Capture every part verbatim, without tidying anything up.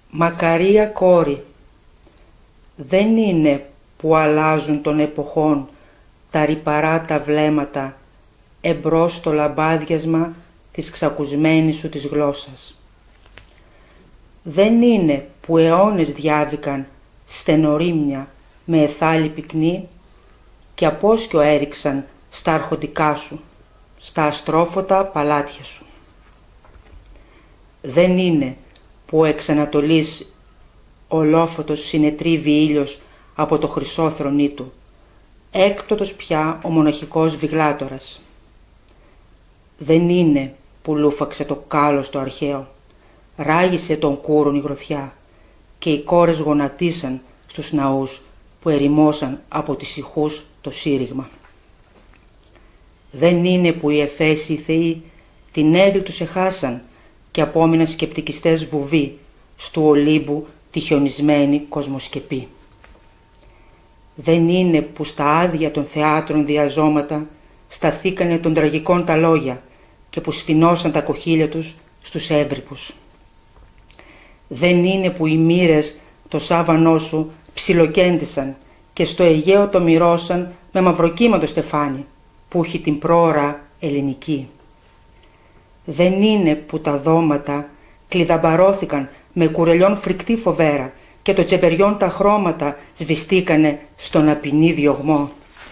Μακαρία κόρη, δεν είναι που αλλάζουν των εποχών τα ρυπαρά τα βλέμματα εμπρός στο λαμπάδιασμα της ξακουσμένης σου της γλώσσας. Δεν είναι που αιώνες διάβηκαν στενορίμια με εθάλη πυκνή και απόσκιο έριξαν στα αρχοντικά σου, στα αστρόφωτα παλάτια σου. Δεν είναι που εξ Ανατολής ολόφωτος συνετρίβει ήλιος από το χρυσό θρονί του, έκτοτος πια ο μοναχικός βιγλάτορας. Δεν είναι που λούφαξε το κάλος το αρχαίο, ράγισε τον κούρον η γροθιά και οι κόρες γονατίσαν στους ναούς που ερημώσαν από τις ηχούς το σύριγμα. Δεν είναι που οι Εφέσιοι θεοί την έγκλη τους εχάσαν και απόμειναν σκεπτικιστές βουβοί στου Ολύμπου τη χιονισμένη κοσμοσκεπή. Δεν είναι που στα άδεια των θεάτρων διαζώματα σταθήκανε των τραγικών τα λόγια και που σφινώσαν τα κοχύλια τους στους έβρυπους. Δεν είναι που οι μοίρες το σάβανό σου ψιλοκέντησαν και στο Αιγαίο το μοιρώσαν με μαυροκύματο στεφάνι που έχει την πρόωρα ελληνική. Δεν είναι που τα δώματα κλειδαμπαρώθηκαν με κουρελιών φρικτή φοβέρα και το τσεπεριών τα χρώματα σβηστήκανε στον απεινή διωγμό.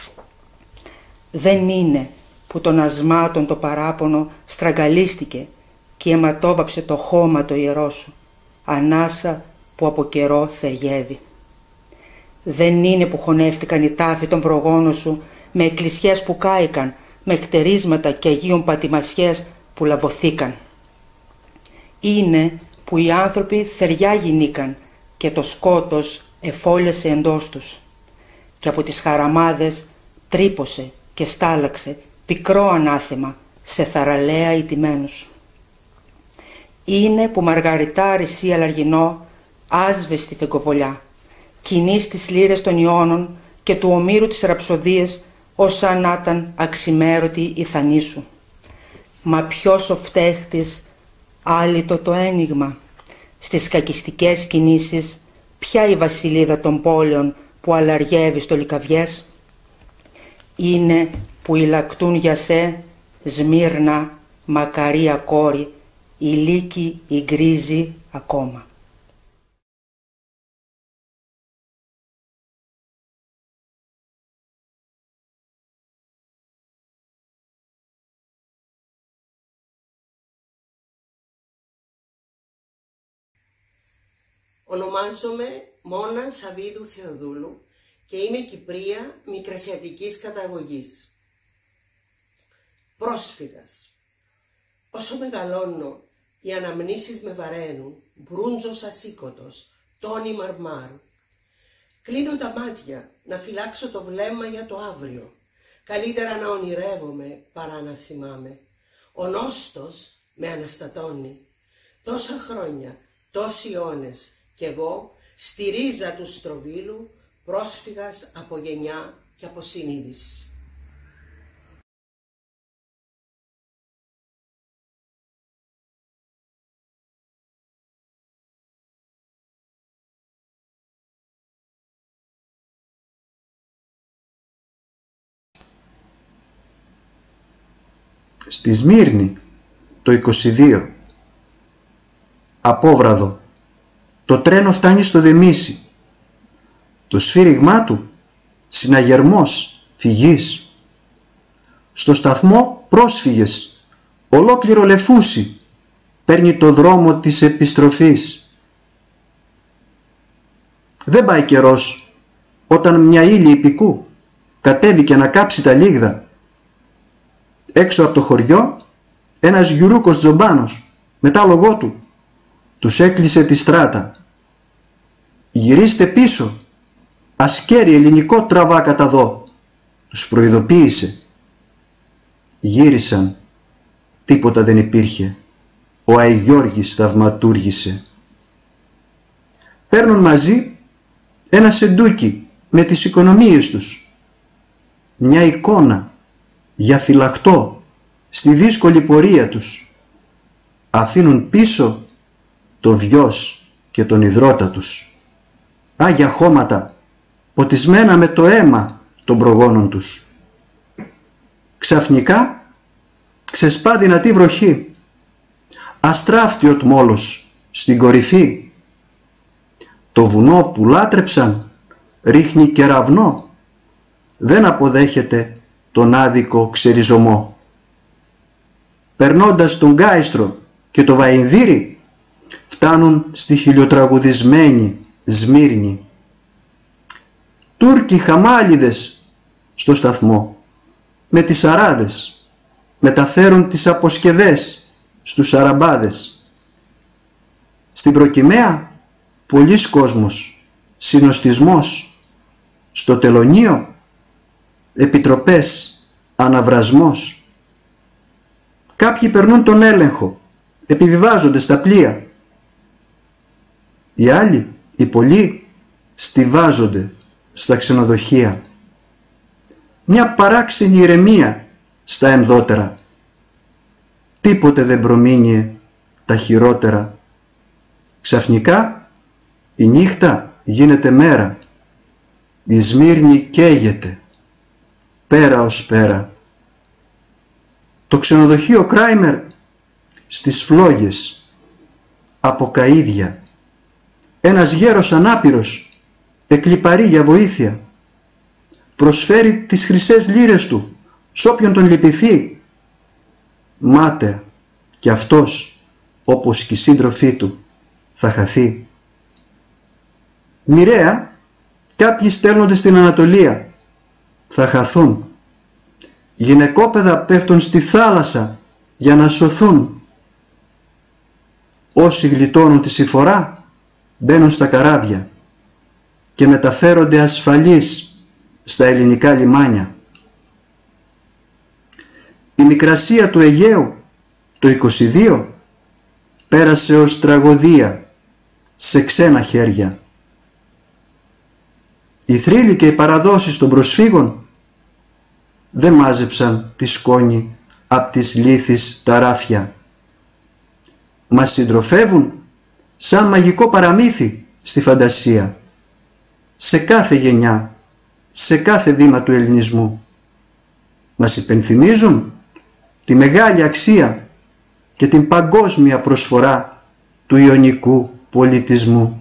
Δεν είναι που των ασμάτων το παράπονο στραγγαλίστηκε και αιματόβαψε το χώμα το ιερό σου, ανάσα που από καιρό θεριεύει. Δεν είναι που χωνεύτηκαν οι τάφοι των προγόνων σου με εκκλησιές που κάηκαν, με κτερίσματα και αγίων πατημασιές που λαβωθήκαν. Είναι που οι άνθρωποι θεριά γινήκαν και το σκότος εφόλιασε εντός τους και από τις χαραμάδες τρύπωσε και στάλαξε πικρό ανάθεμα σε θαραλέα ηττημένους. Είναι που μαργαριτά ρησί αλαργινό άσβεστη φεγκοβολιά κινεί στις λύρες των Ιώνων και του ομήρου της ραψοδίας όσα να ήταν αξιμέρωτη η θανή σου. Μα ποιος ο φταίχτης άλυτο το ένιγμα, στις κακιστικές κινήσεις ποια η βασιλίδα των πόλεων που αλαργεύει στο λικαβιές. Είναι που ηλακτούν για σε Σμύρνα, Μακαρία κόρη, η λύκη η γκρίζει ακόμα. Ονομάζομαι Μόνα Σαββίδου Θεοδούλου και είμαι Κυπρία μικρασιατικής καταγωγής. Πρόσφυγας. Όσο μεγαλώνω, οι αναμνήσεις με βαραίνουν, μπρούντζος ασήκωτος, τόνι μαρμάρου. Κλείνω τα μάτια να φυλάξω το βλέμμα για το αύριο. Καλύτερα να ονειρεύομαι παρά να θυμάμαι. Ο νόστος με αναστατώνει. Τόσα χρόνια, τόσοι αιώνες, κι εγώ στη ρίζα του στροβίλου, πρόσφυγας από γενιά και από συνείδηση. Στη Σμύρνη το είκοσι δύο. Απόβραδο. Το τρένο φτάνει στο Δεμίσι. Το σφύριγμά του συναγερμός φυγής. Στο σταθμό πρόσφυγες. Ολόκληρο λεφούσι παίρνει το δρόμο της επιστροφής. Δεν πάει καιρός όταν μια ύλη υπηκού κατέβηκε να κάψει τα λίγδα. Έξω από το χωριό ένας γιουρούκος τζομπάνος με τ' άλογό του τους έκλεισε τη στράτα. «Γυρίστε πίσω, ασκέρι ελληνικό τραβά κατά δω», τους προειδοποίησε. Γύρισαν, τίποτα δεν υπήρχε. Ο Αϊγιώργης θαυματούργησε. Παίρνουν μαζί ένα σεντούκι με τις οικονομίες τους. Μια εικόνα για φυλαχτό στη δύσκολη πορεία τους. Αφήνουν πίσω το βιος και τον ιδρώτα τους. Άγια χώματα, ποτισμένα με το αίμα των προγόνων τους. Ξαφνικά ξεσπά δυνατή βροχή. Αστράφτιο τμόλος στην κορυφή. Το βουνό που λάτρεψαν ρίχνει κεραυνό. Δεν αποδέχεται τον άδικο ξεριζωμό. Περνώντας τον Γκάιστρο και το Βαϊνδύρι, φτάνουν στη χιλιοτραγουδισμένη Σμύρνη. Τούρκοι χαμάλιδες στο σταθμό με τις αράδες μεταφέρουν τις αποσκευές στους αραμπάδες. Στην Προκυμαία πολλής κόσμος, συνοστισμός. Στο Τελωνείο επιτροπές, αναβρασμός. Κάποιοι περνούν τον έλεγχο, επιβιβάζονται στα πλοία. Οι άλλοι, οι πολλοί, στιβάζονται στα ξενοδοχεία. Μια παράξενη ηρεμία στα εμδότερα. Τίποτε δεν προμείνει τα χειρότερα. Ξαφνικά η νύχτα γίνεται μέρα. Η Σμύρνη καίγεται, πέρα ως πέρα. Το ξενοδοχείο Κράιμερ στις φλόγες, από καΐδια. Ένας γέρος ανάπηρος εκλιπαρεί για βοήθεια. Προσφέρει τις χρυσές λίρες του σ' όποιον τον λυπηθεί. Μάταια κι αυτός, όπως και οι σύντροφοί του, θα χαθεί. Μοιραία κάποιοι στέλνονται στην Ανατολία. Θα χαθούν. Γυναικόπαιδα πέφτουν στη θάλασσα για να σωθούν. Όσοι γλιτώνουν τη συμφορά μπαίνουν στα καράβια και μεταφέρονται ασφαλείς στα ελληνικά λιμάνια. Η μικρασία του Αιγαίου το είκοσι δύο πέρασε ως τραγωδία σε ξένα χέρια. Οι θρύλοι και οι παραδόσεις των προσφύγων δεν μάζεψαν τη σκόνη απ' τις λίθης τα ράφια. Μας συντροφεύουν σαν μαγικό παραμύθι στη φαντασία, σε κάθε γενιά, σε κάθε βήμα του ελληνισμού. Μας υπενθυμίζουν τη μεγάλη αξία και την παγκόσμια προσφορά του ιωνικού πολιτισμού.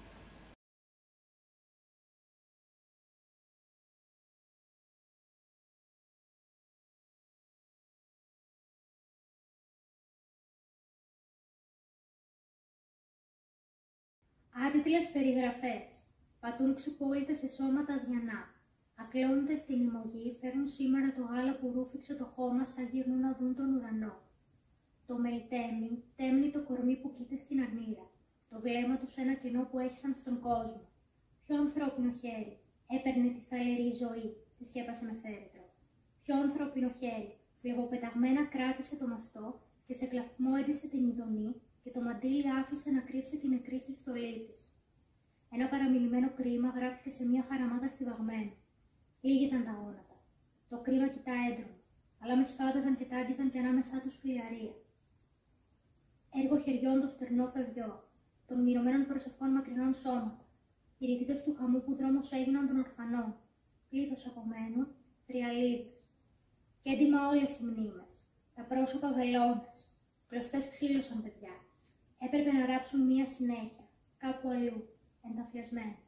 Άτιτλες περιγραφές. Πατούν ξυπόλυτες σε σώματα αδιανά. Ακλώνονται στην ημωγή, φέρνουν σήμερα το γάλα που ρούφηξε το χώμα σαν γυρνούν να δουν τον ουρανό. Το μελτέμι τέμνει το κορμί που κοίται στην αρμύρα. Το βλέμμα του σε ένα κενό που έχισαν στον κόσμο. Ποιο ανθρώπινο χέρι έπαιρνε τη θαλερή ζωή, τη σκέπασε με φέρετρο. Ποιο ανθρώπινο χέρι φλεγοπεταγμένα κράτησε το μαστό και σε κλαθμό έντυσε την ειδονή και το μαντίλι άφησε να κρύψει την νεκρή στολή της. Ένα παραμιλημένο κρίμα γράφηκε σε μια χαραμάδα στιβαγμένη. Λίγησαν τα γόνατα. Το κρίμα κοιτά έντρομο, αλλά με σφάδαζαν και τάγγιζαν και ανάμεσά τους φιλιαρία. Έργο χεριών το στερνό φευριό, των μυρωμένων προσευχών μακρινών σώματα, οι ρητίδες του χαμού που δρόμος έγιναν των ορφανών, πλήθος απομένου, τριαλίδες. Και έντιμα όλες οι μνήμες, τα πρόσωπα βελόνες, κλωστές ξύλωσαν παιδιά. Έπρεπε να ράψουν μία συνέχεια, κάπου αλλού, ενταφιασμένα.